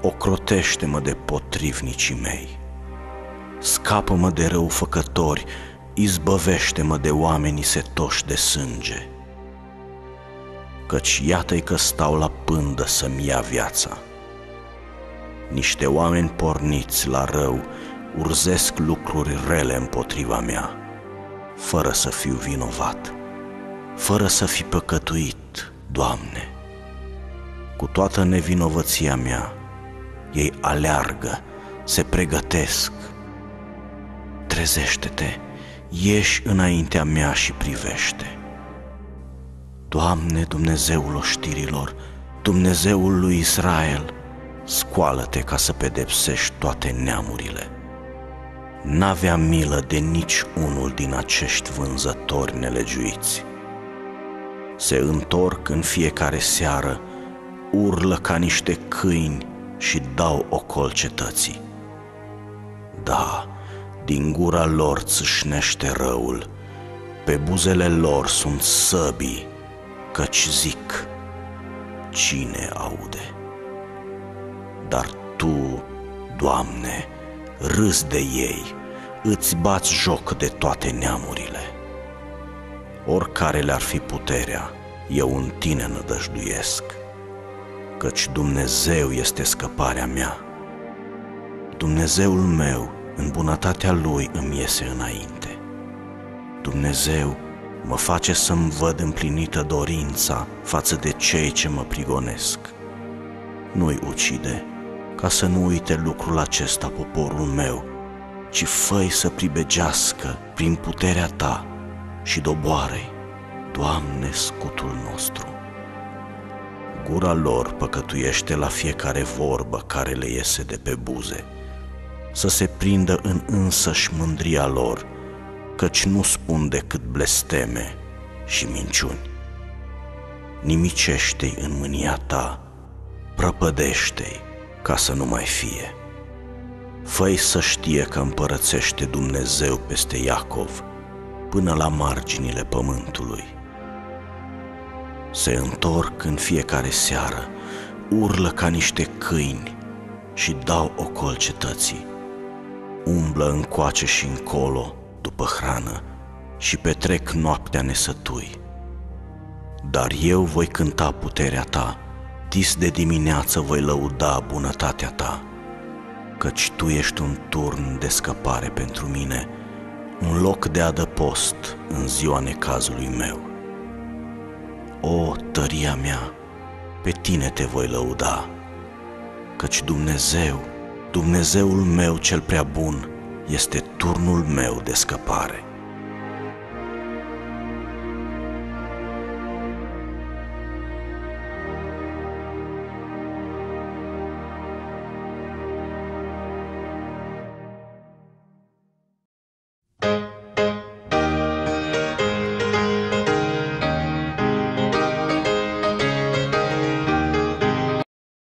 ocrotește-mă de potrivnicii mei. Scapă-mă de răufăcători, izbăvește-mă de oamenii setoși de sânge. Căci iată-i că stau la pândă să-mi ia viața. Niște oameni porniți la rău urzesc lucruri rele împotriva mea, fără să fiu vinovat, fără să fi păcătuit, Doamne. Cu toată nevinovăția mea, ei aleargă, se pregătesc. Trezește-te, ieși înaintea mea și privește. Doamne, Dumnezeul oștirilor, Dumnezeul lui Israel, scoală-te ca să pedepsești toate neamurile. N-avea milă de nici unul din acești vânzători nelegiuiți. Se întorc în fiecare seară, urlă ca niște câini și dau ocol cetății. Da, din gura lor țâșnește răul, pe buzele lor sunt săbii, căci zic, cine aude? Dar Tu, Doamne, râzi de ei, îți bați joc de toate neamurile. Oricare le-ar fi puterea, eu în Tine nădăjduiesc, căci Dumnezeu este scăparea mea. Dumnezeul meu, în bunătatea Lui îmi iese înainte. Dumnezeu mă face să-mi văd împlinită dorința față de cei ce mă prigonesc. Nu-i ucide, ca să nu uite lucrul acesta poporul meu, ci fă-i să pribegească prin puterea Ta și doboară-i, Doamne, scutul nostru. Gura lor păcătuiește la fiecare vorbă care le iese de pe buze, să se prindă în însăși mândria lor, căci nu spun decât blesteme și minciuni. Nimicește-i în mânia Ta, prăpădește-i ca să nu mai fie. Fă-i să știe că împărățește Dumnezeu peste Iacov până la marginile pământului. Se întorc în fiecare seară, urlă ca niște câini și dau ocol cetății. Umblă încoace și încolo după hrană și petrec noaptea nesătui. Dar eu voi cânta puterea Ta, dis de dimineață voi lăuda bunătatea Ta, căci Tu ești un turn de scăpare pentru mine, un loc de adăpost în ziua necazului meu. O, tăria mea, pe Tine Te voi lăuda, căci Dumnezeu, Dumnezeul meu cel prea bun, este turnul meu de scăpare.